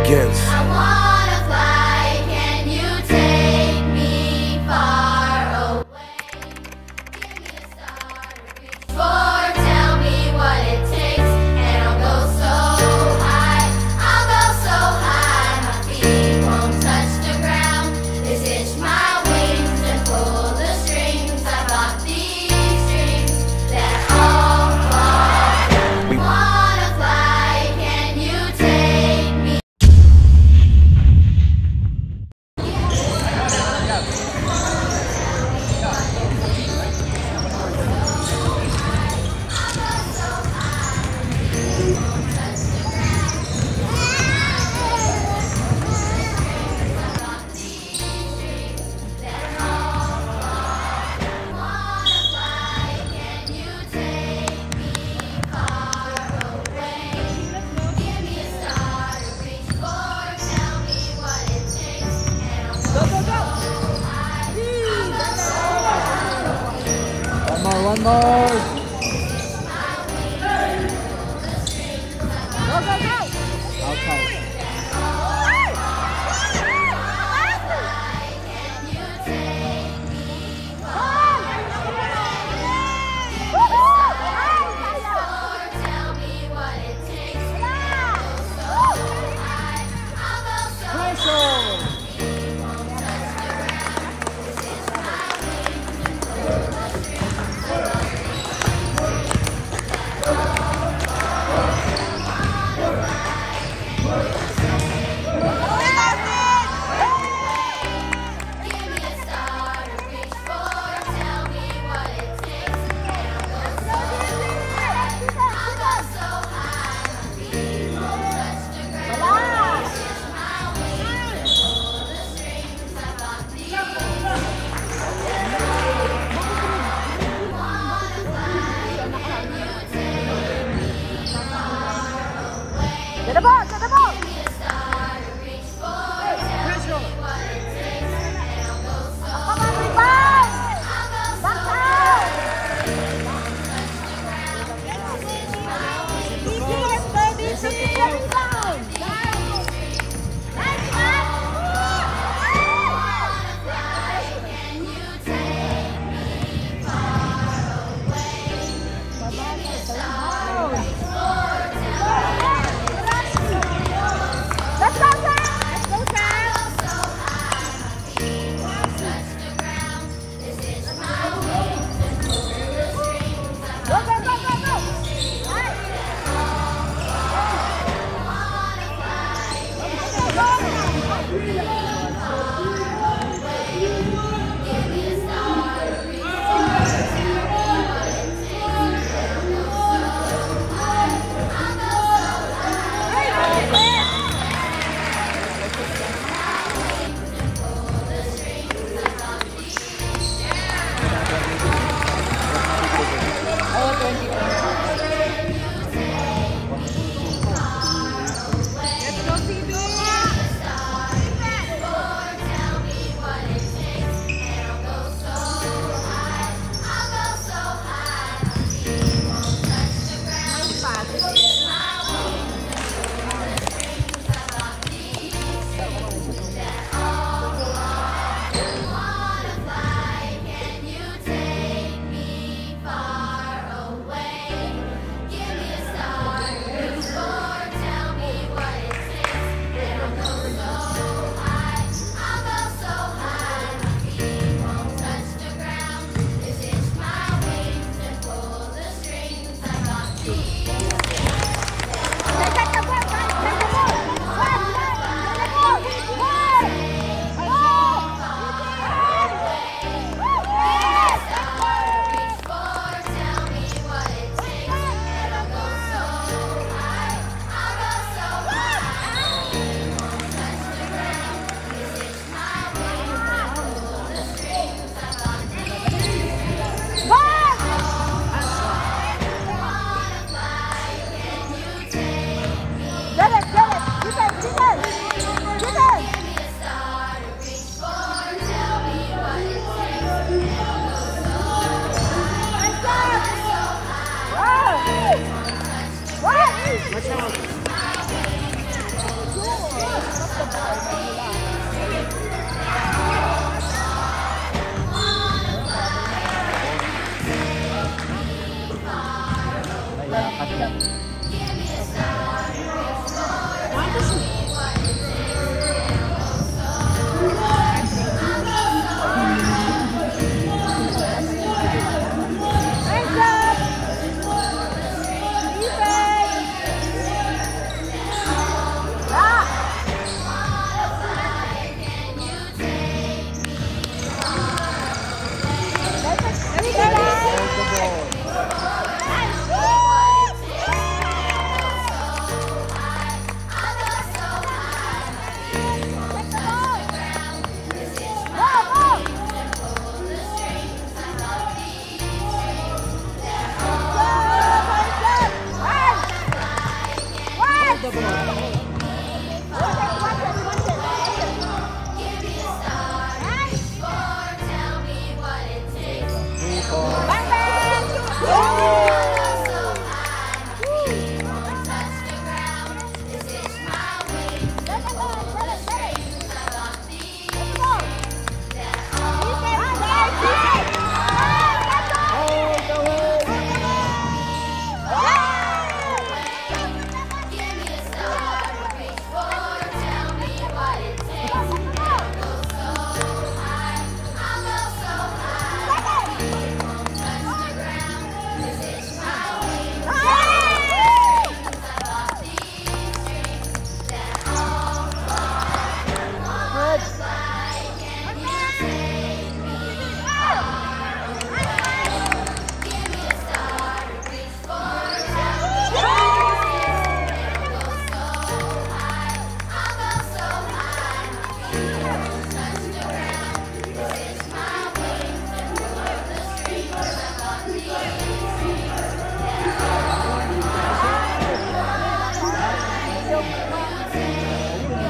begins. I wanna fly, can you take me far away? Give me a star to reach for, tell me what it takes, and I'll go so high, my feet won't touch the ground. Just hitch my wings and pull the strings. I got these dreams that all fall. Wanna fly, can you take me? One more. Go, go, go. Okay.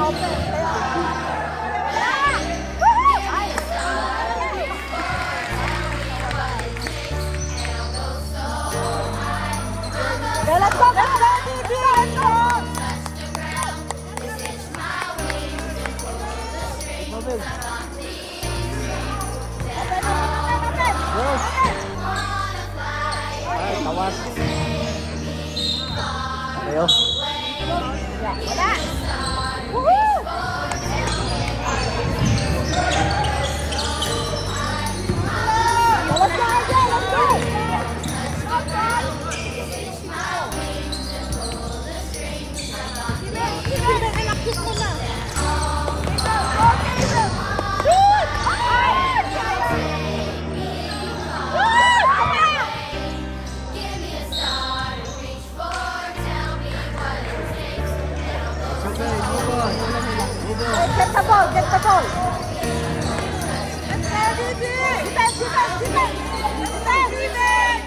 Let's go, Gigi, let's go! Ay, tawas. Ayo. Wala! Woohoo! Let's go, let's go! Kiss mo na! Get the ball, get the ball. Let's go, Gigi. Defense, defense, defense. Defense, defense.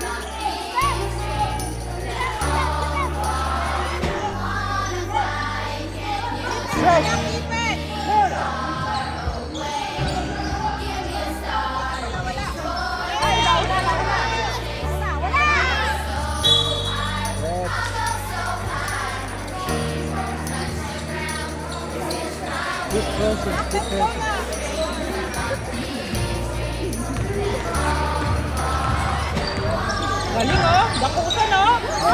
Good person, good person. Galing oh, dakusan oh.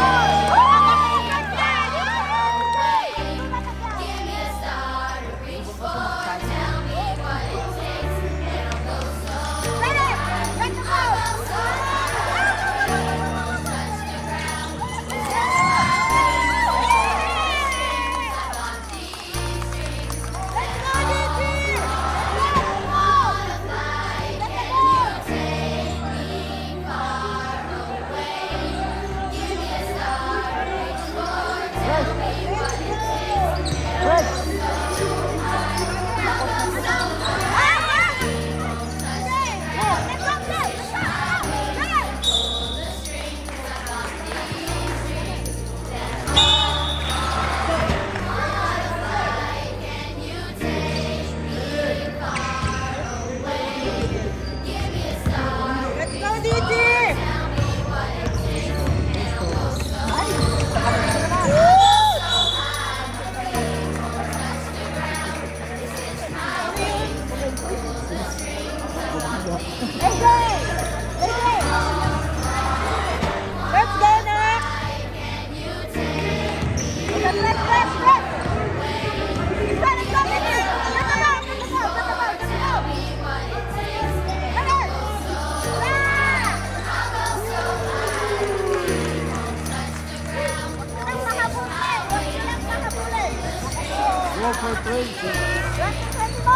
Go for 20.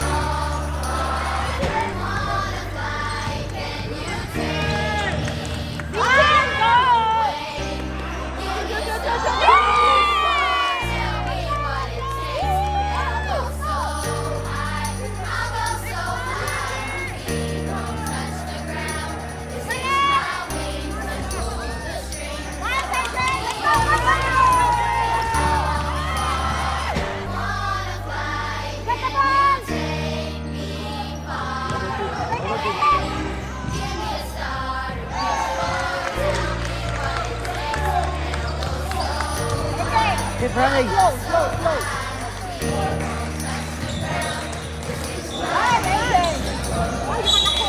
Keep running. Slow, slow, slow. Ay, amazing. Ay, naman ako.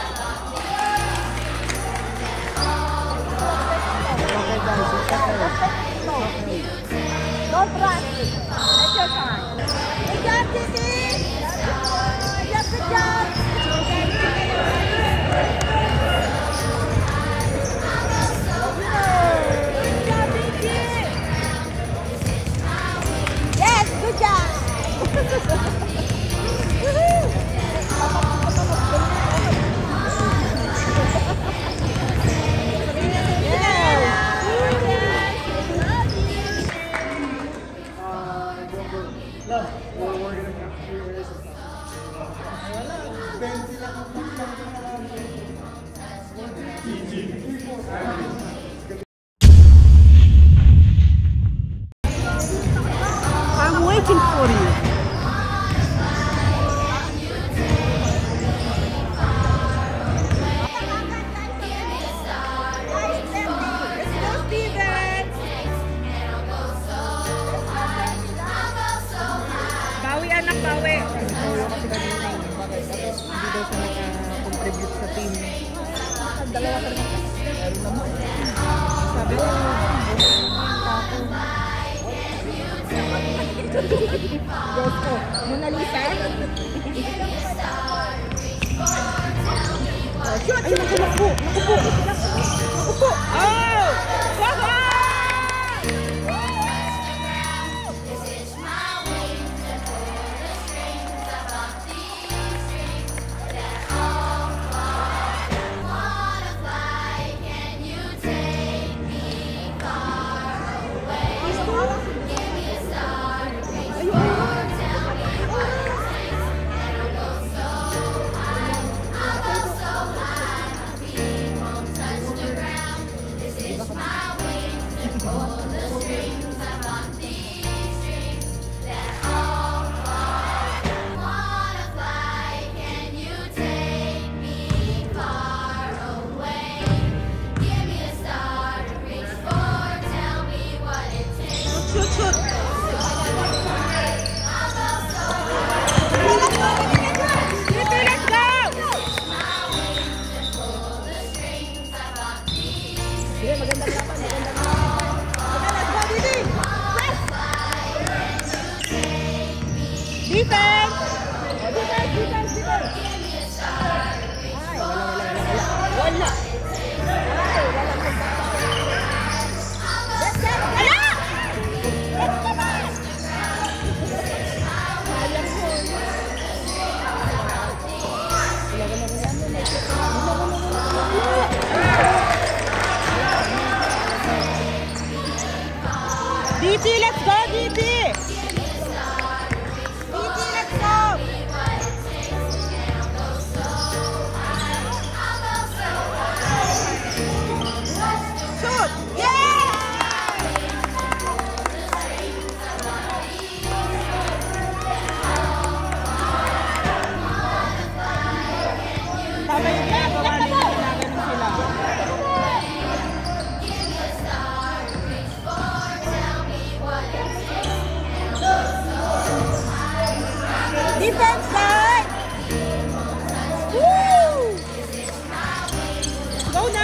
Okay guys, it's okay. Don't rush. Take your time. Good job, Gigi. Good job. Yes, good job. Muy waiting for you. Bawi anak, bawi. Hindi daw siya naka-contribute sa team. Dalawa ka rin. Meron naman. Sabi ko, Diyos ko, Mona Lisa? Shoot! Ay, naku po! Oh! Baba! Defense! wala. DT, let's go, DT! let's go! Shoot! Yeah! Tama yung ginagawa nila, ginaganon sila. Defense side! Woo! Go na!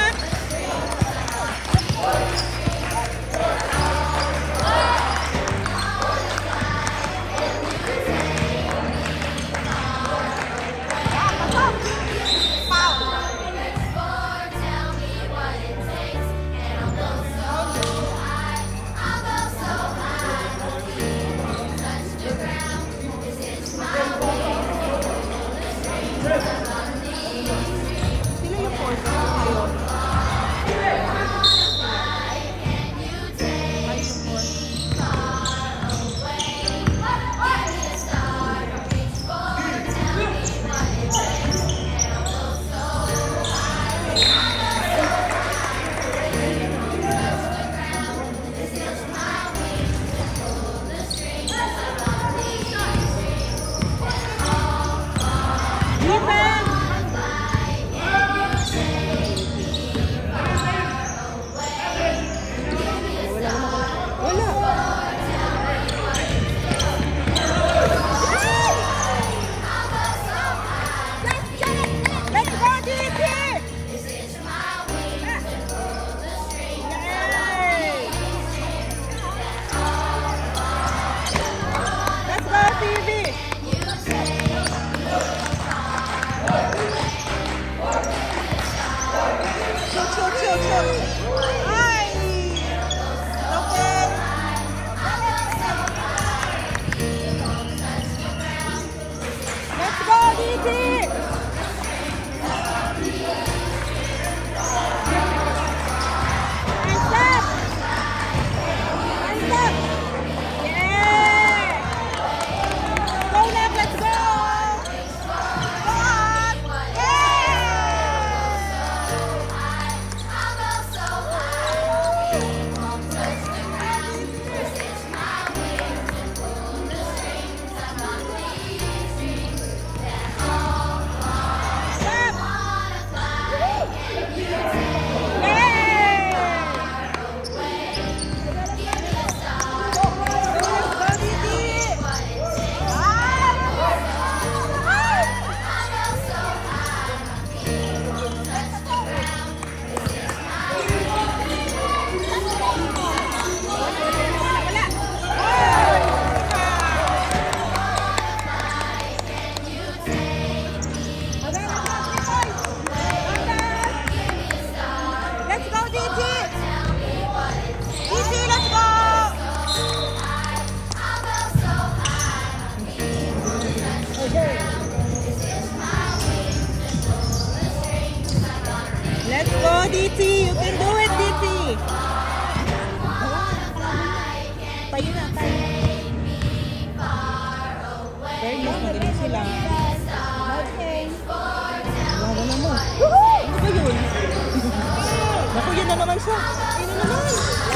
fairness, magaling sila. Okay. Wala na mo. Ano ba yun? Naku, yun na naman siya. Yun na naman.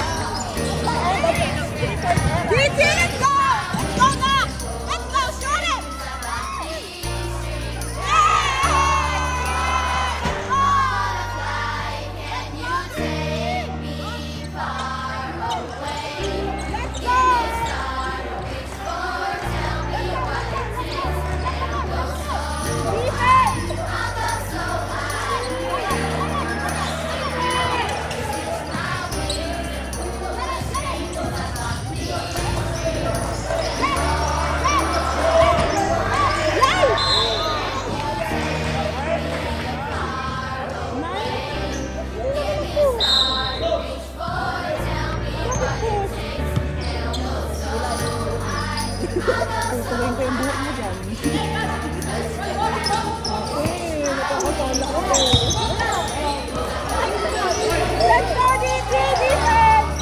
DT, let's go! Let's go now! Let's go, shoot it! Tutuloyin ko yung buhok mo dyan. Okay, nakakasala ako. Let's go, DT! Defense!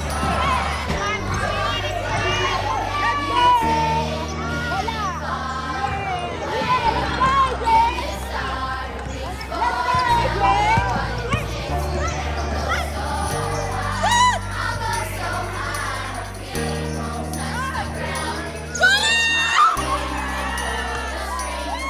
Let's go! Wala! Let's go, James! Let's go, James!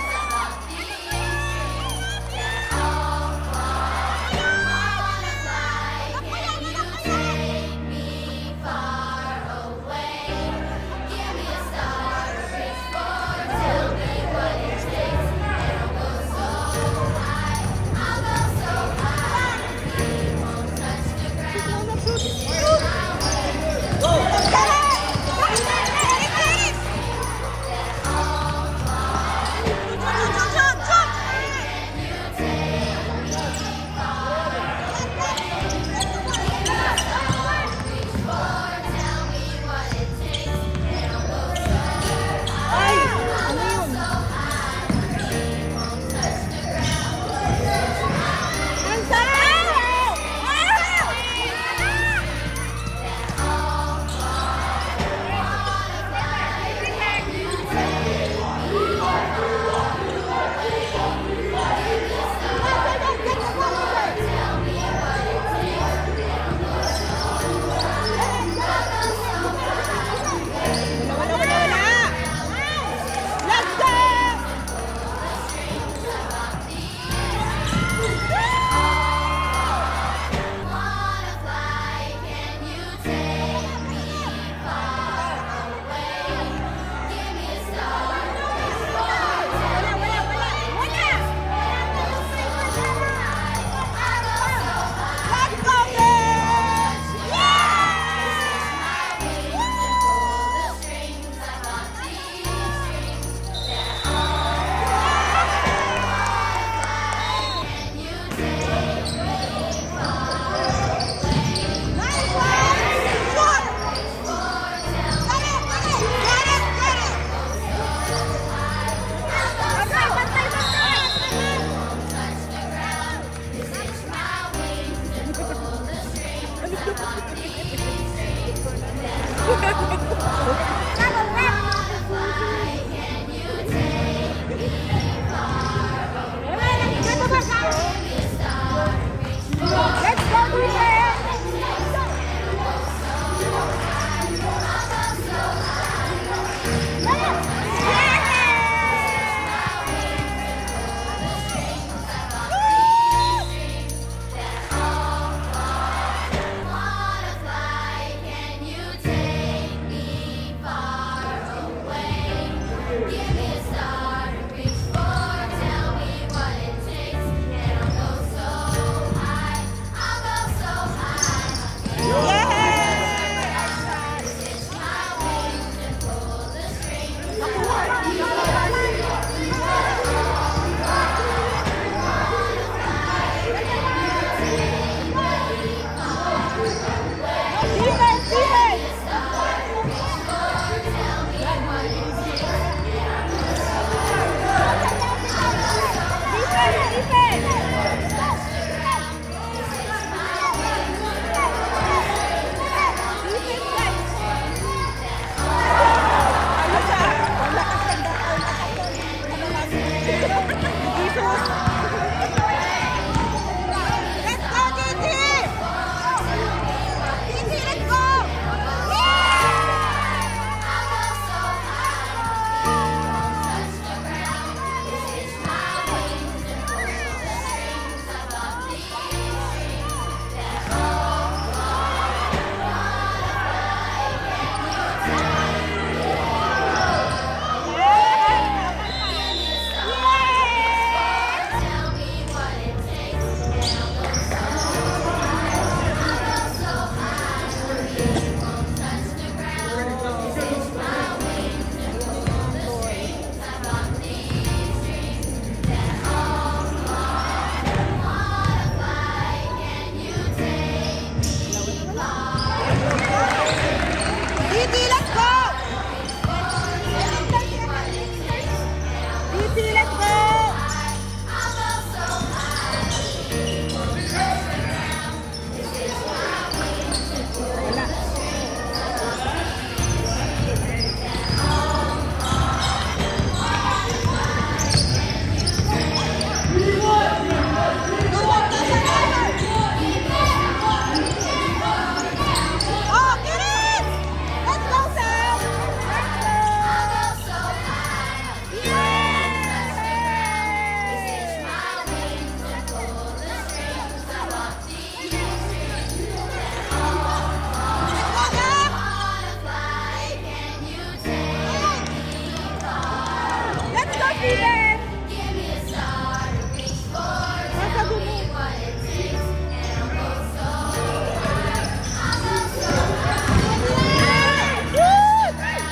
Steven! Give me a star to reach for. Nasa Tell dulo. me what it takes, and I'll go so high. I'll go so high. Good!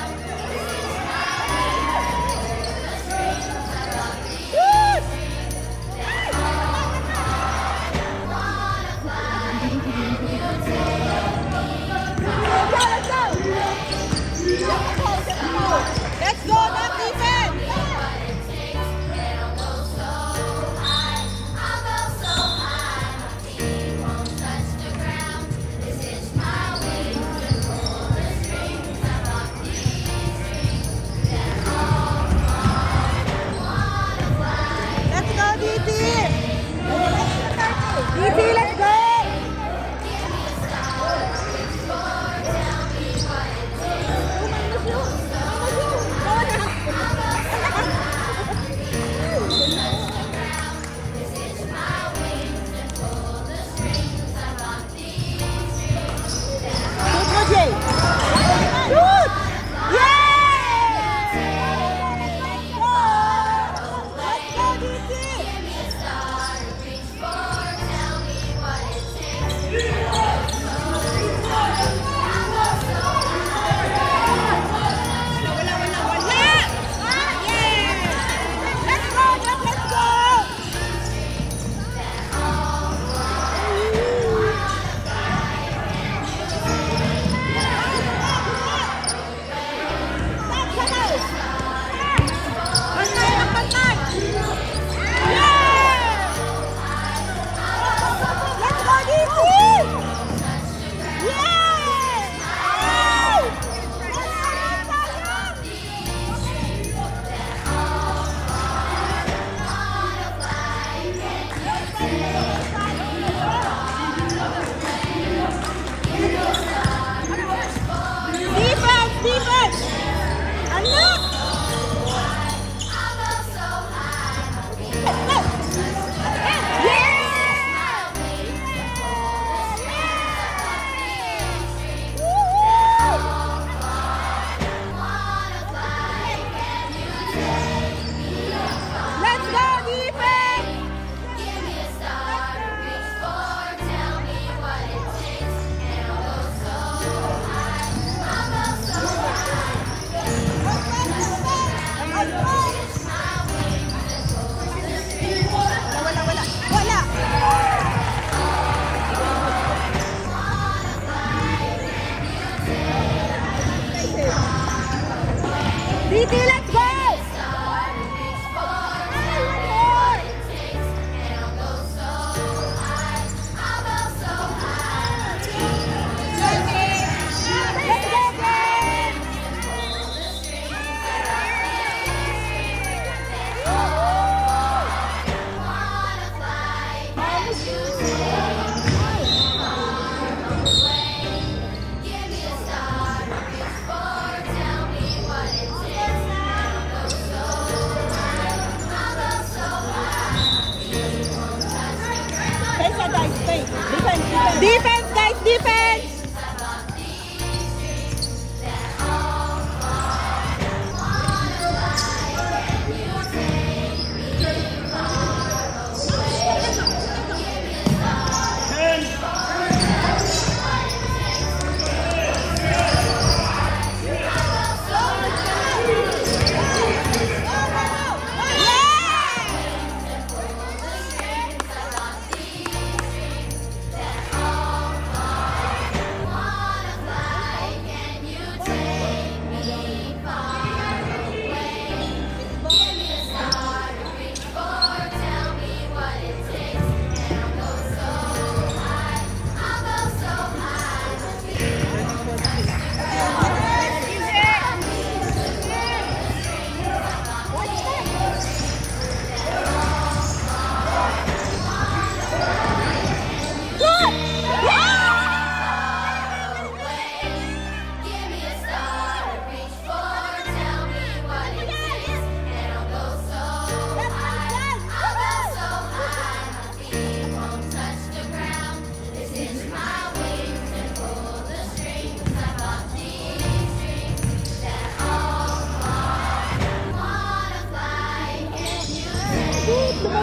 Good! Let's go! Let's go! Not defense!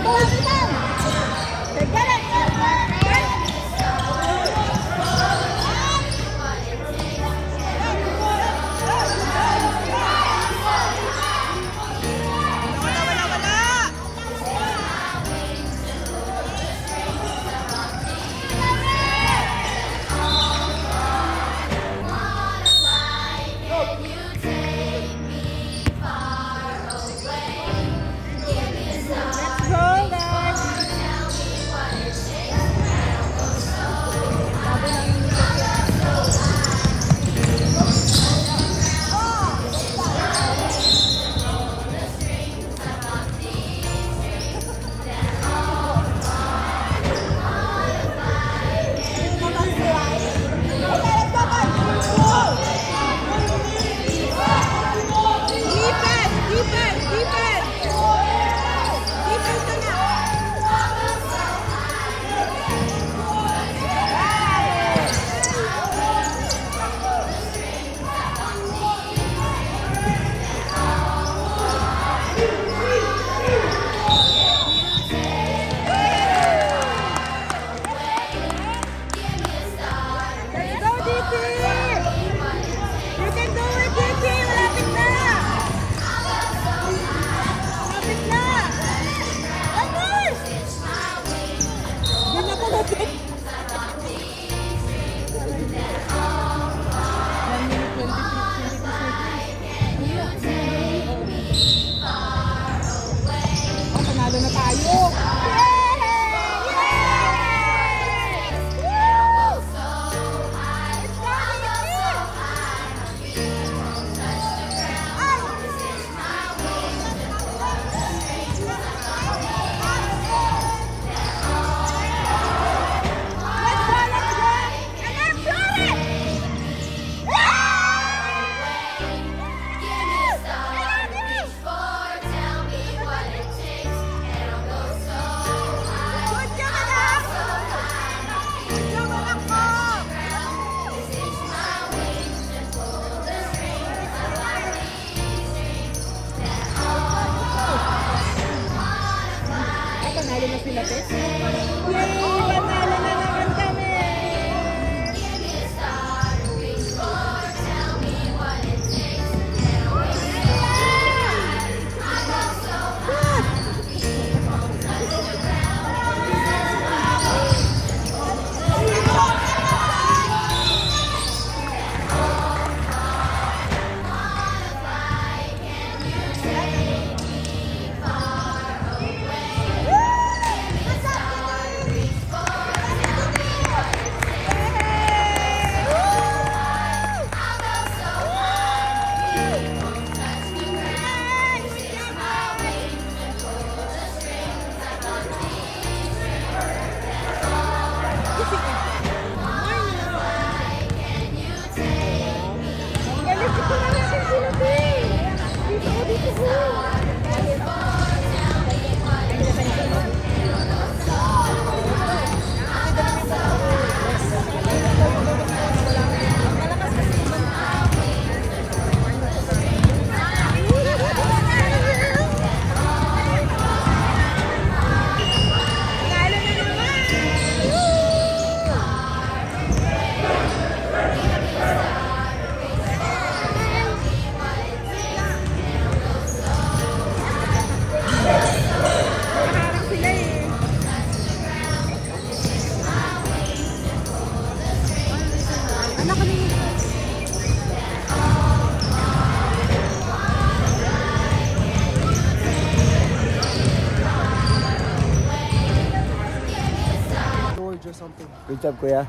Good job, Kuya.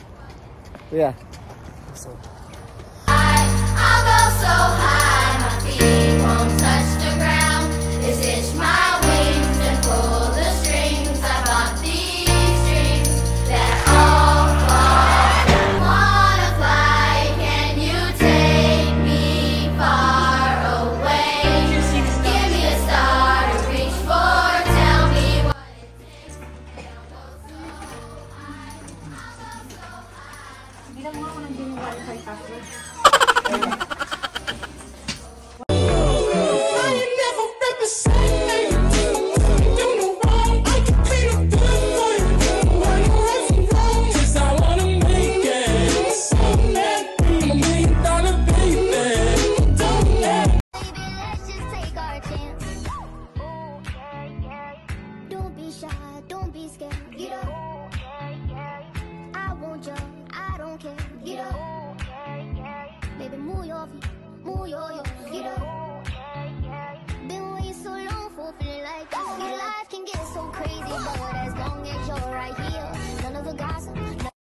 Kuya. I'll go so high, my feet won't touch the ground. Is itch my wings and pull the strings. I got these strings that all fall. Wanna fly? Can you take me far away? Give me a star to reach for. Tell me what it takes. Bilang mo ako ng wifi password. shy, don't be scared. Get up. I won't judge, I don't care. Get up. Baby, move your feet, move your get up. Been waiting so long for feeling like this. Your life can get so crazy, but as long as you're right here, none of the gossip.